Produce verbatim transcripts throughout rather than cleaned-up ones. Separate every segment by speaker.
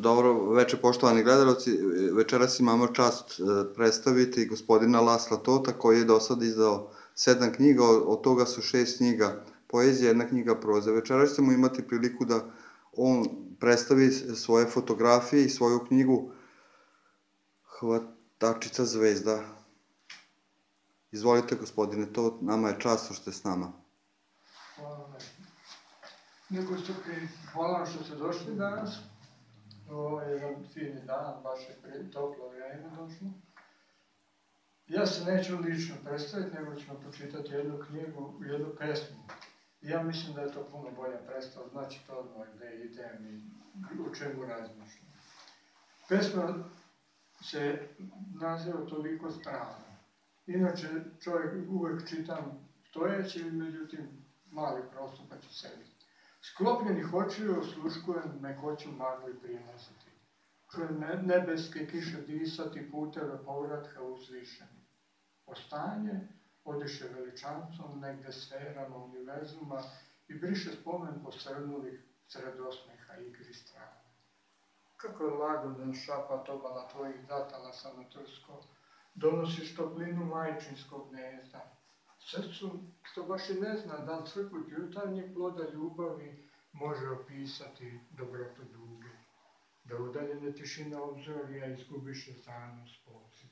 Speaker 1: Dobro večer, poštovani gledalci. Večeras imamo čast predstaviti gospodina Lasla Tota, koji je do sada izdao sedam knjiga, od toga su šest knjiga poezije, jedna knjiga proze. Večeras ćemo imati priliku da on predstavi svoje fotografije i svoju knjigu Hvatačica zvezda. Izvolite, gospodine Tot, nama je čast što ste s nama.
Speaker 2: Hvala. Neko stupi, hvala što ste došli danas. Ovo je jedan fini dan, baš je toplo vrijeme došlo. Ja se neću lično predstaviti, nego ćemo pročitati jednu knjigu, jednu pesmu. Ja mislim da je to puno bolja predstava, znači to odmah gde idem i o čemu razmišljam. Pesma se naziva Toliko strana. Inače, čovjek uvek čitam stojeći, međutim, mali prostor pa ću sediti. Sklopljenih očiju osluškujem mekoću magli prinositi. Čujem nebeske kiše disati puteve povratka uzvišeni. Ostanje odiše veličancom negde sferama univerzuma i briše spomen posrnulih sred osmeha igri strane. Kako je lagodan šapat obala tvojih datala sanatorsko, donosiš toplinu majčinskog gnezda. Srcu, što baš i ne zna da li crkut jutarnjeg ploda ljubavi može opisati dobrotu duge, da udaljene tišine obzorja izgubiše zanos poziv.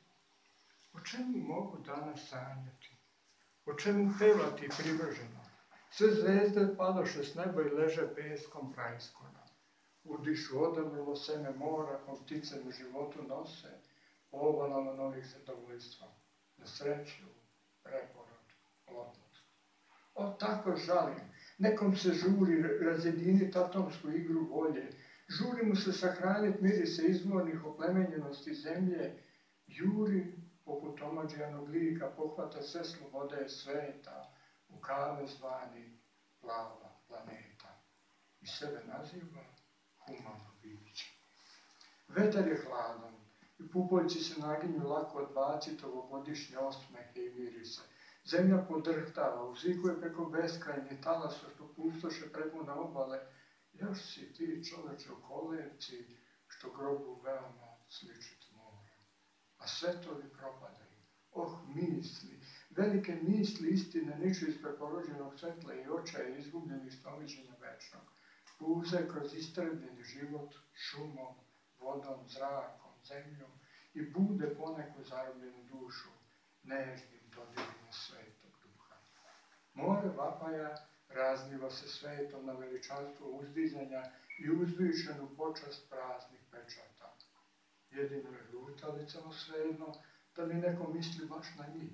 Speaker 2: O čemu mogu danas sanjati? O čemu pevati privrženo? Sve zvezde padoše s neba i leže peskom praiskona. Udišu odamilo seme mora, ko ptice u životu nose, ovalama novih zadovoljstva, na sreću, preporod, plodnost. O, tako žalim, nekom se žuri razjediniti atomsku igru volje, žuri mu se sahraniti mirise izvornih oplemenjenosti zemlje, juri, poput omađenog lika, pohvata sve slobode sveta, u kave zvani plava planeta i sebe naziva humano biće. Vetar je hladan i pupoljci se naginju lako odbaciti ovogodišnje osmehe i mirise. Zemlja podrhtava, uzvikuje preko beskrajnje talasa što pustoše preguna obale. Još si ti, čoveče, u kolevci, što grobu veoma sličit mora. A svetovi propadaju. Oh, misli, velike misli istine niču iz preporođenog svetla i očaja izgubljenih stomiđenja večnog. Puze kroz istrebljeni život šumom, vodom, zrakom, zemljom i bude poneku zarobljenu dušu nežnim dodirima svetog duha. More vapaja razliva se svetom na veličanstvo uzdizanja i uzvišenu počast praznih pečata. Jedino je lutalicama svejedno da li neko misli baš na njih.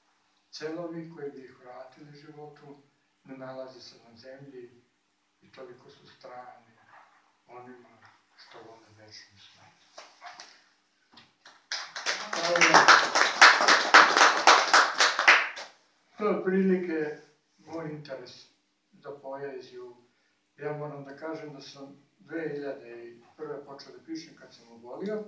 Speaker 2: Celovi koji bi ih vratili životu ne nalaze se na zemlji i toliko su strani onima što vole večnu smrt. To je otprilike moj interes za poeziju. Ja moram da kažem da sam dve hiljade prve počeo da pišem kad sam obolio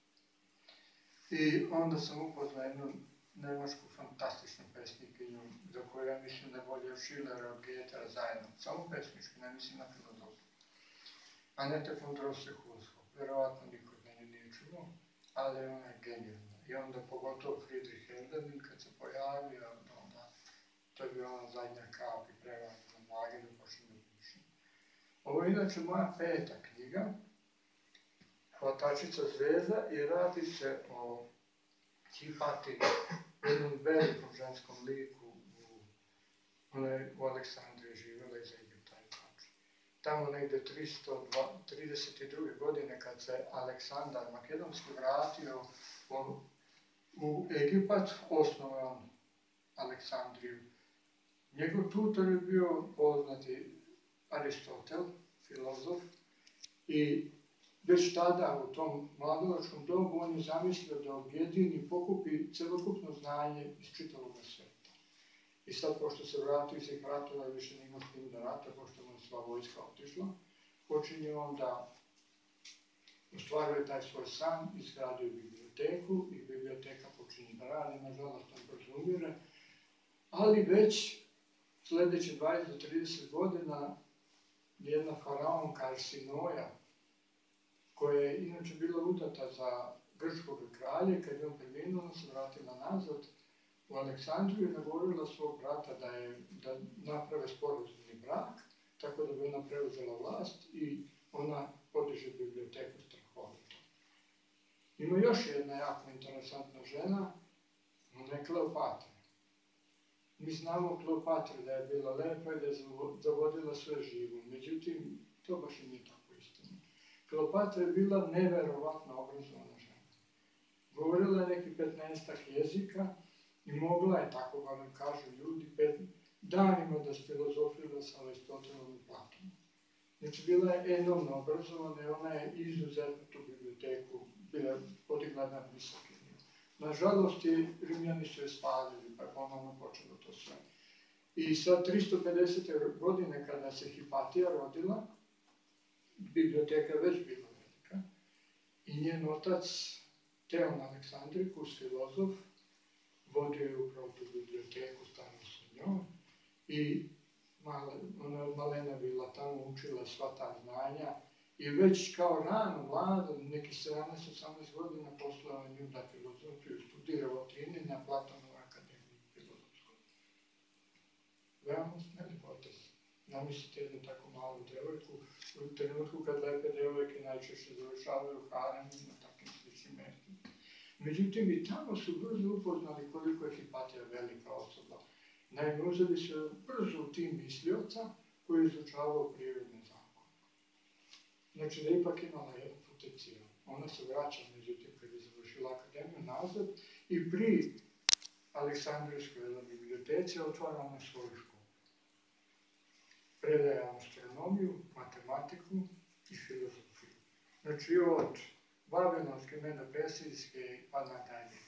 Speaker 2: i onda sam upoznao jednu nemačku fantastičnu pesnikinju za koju ja mislim da je bolje od Schillera, od Goethea zajedno. Samo pesnički, ne mislim na filozofiju. Annette von Droste-Hülshoff, verovatno niko od mene nije čuo, ali ona je genijalna. I onda pogotovo Friedrich Hölderlin kad se pojavio, onda to je bila ona zadnja kap i prevara na mlage da počnem da pišem. Ovo je inače moja peta knjiga, Hvatačica zvezda, i radi se o Hipati, jednom velikom ženskom liku. Ona je u Aleksandriji živjela iz Egipta i znači. Tamo negde tristo trideset druge godine kad se Aleksandar Makedonski vratio u Egipat, osnovao on Aleksandriju. Njegov tutor je bio poznati Aristotel, filozof, i već tada u tom mladovačkom dobu on je zamislio da objedini i pokupi celokupno znanje iz čitavog sveta. I sad, pošto se vratio iz svih ratova i više nima s tim da rata, pošto mu je sva vojska otišla, počinje on da ostvaruje taj svoj san, izgradio biblioteku i biblioteka počinje da radi, nažalost on brzo umire, ali već sledeće dvadeset do trideset godina jedna faraonka Arsinoja, koja je je inače bila udata za grčkog kralja, kad je on preminuo, ona se vratila nazad u Aleksandriju i nagovorila svog brata da, je, da naprave sporazumni brak, tako da bi ona preuzela vlast i ona podiže biblioteku strahovito. Ima još jedna jako interesantna žena, ona je Kleopatra. Mi znamo Kleopatra da je bila lepa i da je zavodila sve živo, međutim, to baš i nije tako istina. Kleopatra je bila neverovatno obrazovana žena. Govorila je neki petnaestak jezika i mogla je, tako vam kažu ljudi, pet, danima da filozofila sa Aristotelom i Platonom. Znači, bila je enormno obrazovana i ona je izuzetno tu biblioteku bila podigla na visoki nivo. Nažalost, Rimljani su je spalili, pa je ponovno počelo to sve. I sa tristo pedesete godine, kada se Hipatija rodila, biblioteka je već bila velika i njen otac, Teon Aleksandrikus, filozof, vodio je upravo tu biblioteku, stavio sa njom i ona je malena bila tamo, učila sva ta znanja i već kao rano, mlada, neki sedamnaest osamnaest godina poslao nju da filozofiju studira u Atini na Platonovoj akademiji filozofskoj. Veoma smeli potez. Zamislite jednu tako malu devojku, u trenutku kad lepe devojke najčešće završavaju harem na takvim sličnim mestima. Međutim, i tamo su brzo upoznali koliko je Hipatija velika osoba. Naime, uzeli su brzo u tim mislioca koji je izučavao prirodne zakone. Znači da ipak imala jedan potencijal. Ona se vraća, međutim, kad je završila akademiju nazad i pri Aleksandrijskoj biblioteci otvara ona svoju školu. Predaje astronomiju, matematiku i filozofiju. Znači od Vavilonske, Medo-Persijske pa nadalje.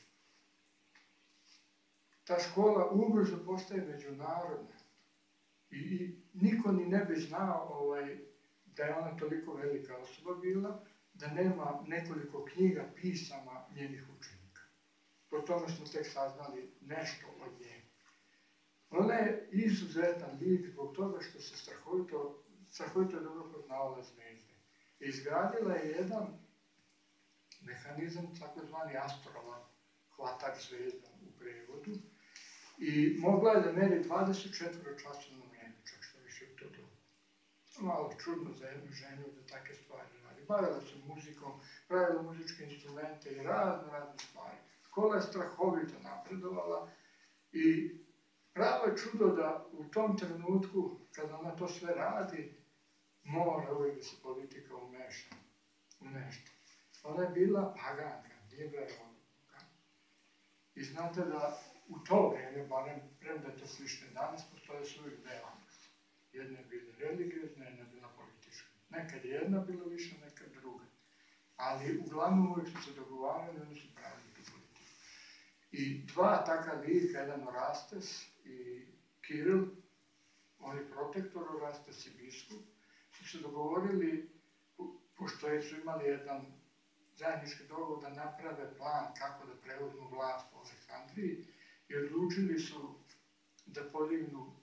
Speaker 2: Ta škola ubrzo postaje međunarodna i, i niko ni ne bi znao ovaj, da je ona toliko velika osoba bila, da nema nekoliko knjiga pisama njenih učenika. Po tome smo tek saznali nešto od nje. Ona je izuzetan lik zbog toga što se strahovito, strahovito dobro poznavala zvezde. Izgradila je jedan mehanizam, takozvani astrolab, hvatač zvezda u prevodu, i mogla je da meri dvadeset četiri časovno vreme, čak što više u to dobu. Malo čudno za jednu ženu da takve stvari radi. Bavila se muzikom, pravila muzičke instrumente i razne, razne stvari. Škola je strahovito napredovala i pravo je čudo da u tom trenutku, kada ona to sve radi, mora uvijek da se politika umeša u nešto. Ona je bila paganka, nije verovala Boga. I znate da u to vreme, barem premda je to slično danas, postoje su uvijek dve anekse. Jedna je bila religiozna, jedna je bila politička. Nekad je jedna bila više, nekad druga. Ali uglavnom uvijek su se dogovarali, oni su pravili tu politiku. I dva taka lika, jedan Orastes i Kiril, on je protektor, Orastes i biskup, su se dogovorili, pošto su imali jedan zajednički dogovor da naprave plan kako da preuzmu vlast u Aleksandriji i odlučili su da podignu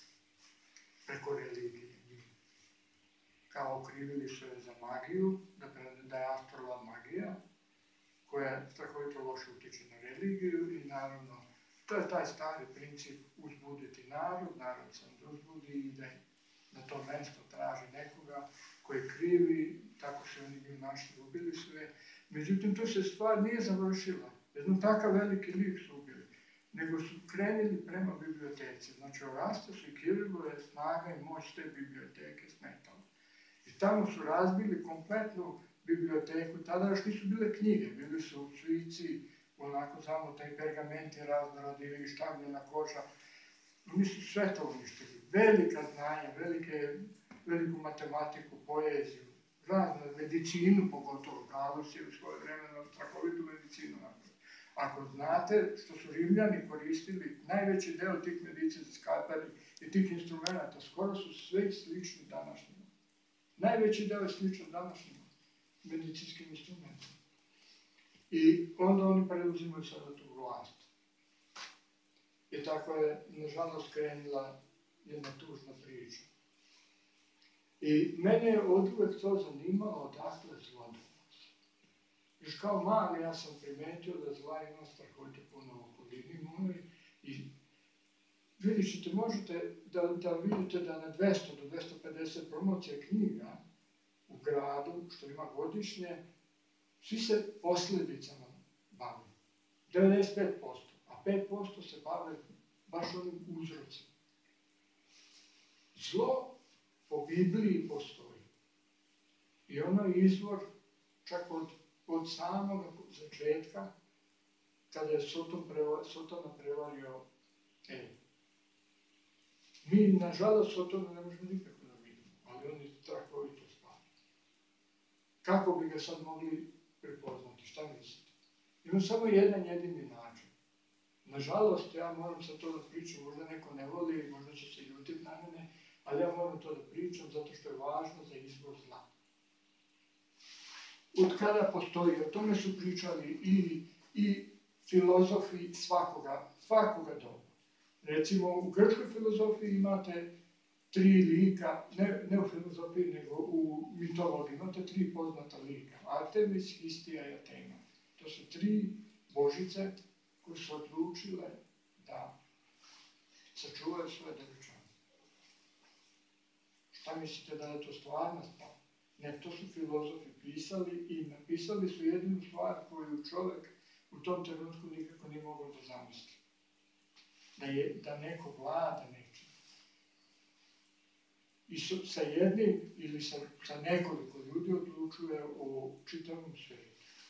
Speaker 2: preko religije. Kao okrivili su je za magiju, da je astrolab magija, koja strahovito loše utiče na religiju i naravno, to je taj stari princip uzbuditi narod, narod se onda uzbudi i da na to mesto traži nekoga koji krivi, tako se oni bili našli, ubili sve. Međutim, to se stvar nije završila. Jednom takav veliki lik su ubili. Nego su krenili prema biblioteci. Znači, Orastesu i Kirilu je snaga i moć te biblioteke smetala. I tamo su razbili kompletnu biblioteku. Tada još nisu bile knjige, bili su svici, onako samo taj pergamenti raznorodili, štagljena koža. Oni su sve to uništili. Velika znanja, velike, veliku matematiku, poeziju, raznu medicinu, pogotovo Galus je u svoje vremena strahovitu medicinu napravio. Ako znate što su Rimljani koristili, najveći deo tih medicinskih skapari i tih instrumenta, skoro su sve slični današnjima. Najveći deo je sličan današnjima medicinskim instrumentima. I onda oni preuzimaju sada tu vlast. I tako je, nažalost, krenula jedna tužna priča. I mene je od uvek to zanimalo odakle zlodonos. Još kao mali ja sam primetio da zla ima strahovito puno u okolini mojoj i vidjet ćete, možete da, da vidite da na dvesta do dvesta pedeset promocija knjiga u gradu, što ima godišnje, svi se posljedicama bave. devedeset pet posto, a pet posto se bave baš onim uzrocima. Zlo po Bibliji postoji. I ono je izvor čak od, od samog začetka, kada je Sotom preva, Sotona prevario Evu. Mi, nažalost, Sotona ne možemo nikako da vidimo, ali on je strahovito stvari. Kako bi ga sad mogli prepoznati? Šta mislite? Ima samo jedan jedini način. Nažalost, ja moram sad to da pričam, možda neko ne voli, možda će se ljutiti na mene, ali ja moram to da pričam zato što je važno za izbor zla. Od kada postoji, o tome su pričali i, i filozofi svakoga, svakoga doba. Recimo, u grčkoj filozofiji imate tri lika, ne, ne u filozofiji, nego u mitologiji, imate tri poznata lika. Artemis, Histija i Atena. To su tri božice koje su odlučile da sačuvaju svoje devojčanstvo. Šta mislite da je to stvarna stvar? Ne, to su filozofi pisali i napisali su jedinu stvar koju čovjek u tom trenutku nikako nije mogao da zamisli. Da, je, da neko vlada nečim. I su, sa jednim ili sa, sa nekoliko ljudi odlučuje o čitavom svijetu.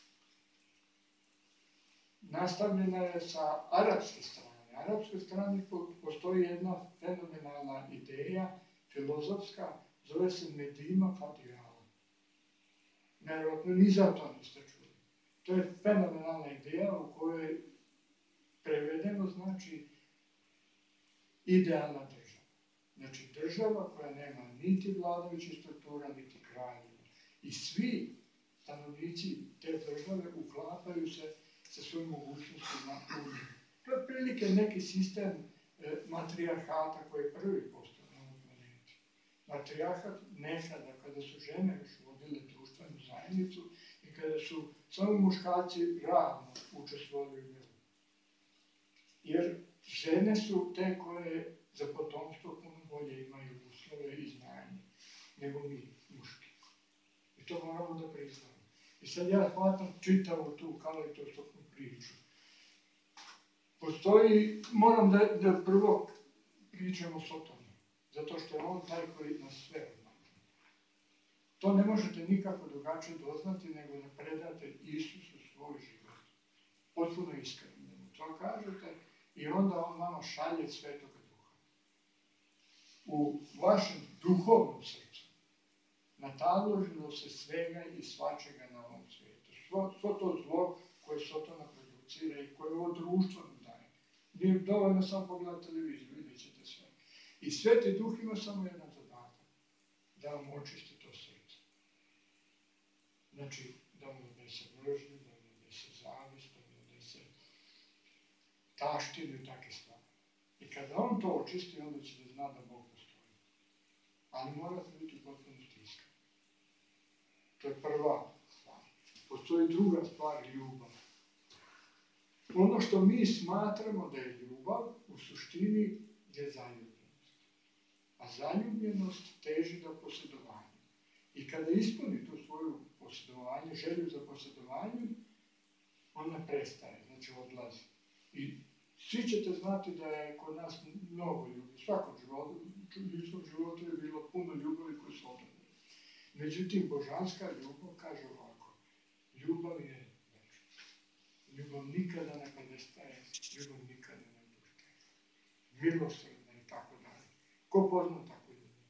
Speaker 2: Nastavljena je sa arapske strane. Na arapskoj strani postoji jedna fenomenalna ideja, filozofska, zove se Medima Fadijala. Nevjerojatno, ni za to niste čuli. To je fenomenalna ideja u kojoj prevedeno znači idealna država. Znači država koja nema niti vladajućih struktura, niti kraljeva. I svi stanovnici te države uklapaju se sa svojim mogućnostima u njih. To je prilike neki sistem e, matrijarhata koji je prvi postao na ovom planeti. Matrijarhat nekada, kada su žene još vodile društvenu zajednicu i kada su samo muškarci ravno učestvovali u njegu. Jer žene su te koje za potomstvo puno bolje imaju uslove i znanje nego mi, muški. I to moramo da priznamo. I sad ja hvatam čitavu tu kaleidoskopnu priču. Postoji, moram da, da prvo pričam o Sotonu, zato što je on taj koji nas sve odmatra. To ne možete nikako drugačije doznati nego da predate Isusu svoj život. Potpuno iskreno. To kažete i onda on vama šalje Svetoga Duha. U vašem duhovnom srcu nataložilo se svega i svačega na ovom svijetu. Svo, svo to zlo koje Sotona producira i koje ovo društvo nam daje. Nije dovoljno samo pogledati televiziju, vidjet ćete sve. I Sveti Duh ima samo jedan zadatak, da vam očisti to srce. Znači, da vam odnese mržnju, da vam odnese zavist, da vam odnese taštinu i takve stvari. I kada on to očisti, onda će da zna da Bog postoji. Ali morate biti potpuno iskreni. To je prva stvar. Postoji druga stvar, ljubav. Ono što mi smatramo da je ljubav, u suštini je zaljubljenost. A zaljubljenost teži do posjedovanja. I kada ispuni tu svoju posjedovanje, želju za posjedovanjem, ona prestaje, znači odlazi. I svi ćete znati da je kod nas mnogo ljubavi. U svakom životu, ljudskom životu je bilo puno ljubavi koji su odobili. Međutim, božanska ljubav kaže ovako, ljubav je večna. Ljubav nikada ne prestaje, ljubav nikada ne odustaje. Milosrdna i tako dalje. Ko pozna tako ljubav?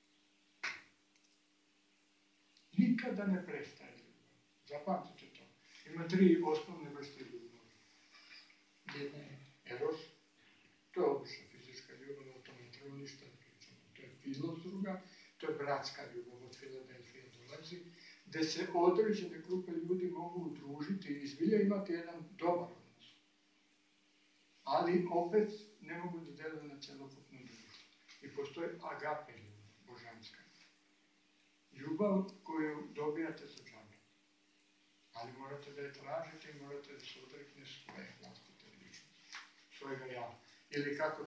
Speaker 2: Nikada ne prestaje ljubav. Zapamtite to. Ima tri osnovne vrste ljubavi. Jedna je eros, to je obična fizička ljubav, o tome treba ništa da pričamo. To je filos druga, to je bratska ljubav, od Filadelfije dolazi, gde se određene grupe ljudi mogu udružiti i izbilja imati jedan dobar odnos. Ali opet ne mogu da deluju na celokupno društvo. I postoji agape ljubav, božanska. Ljubav koju dobijate za džabe. A ali morate da je tražite i morate da se odrekne svoje vlastite ličnosti, svojega ja. Ili kako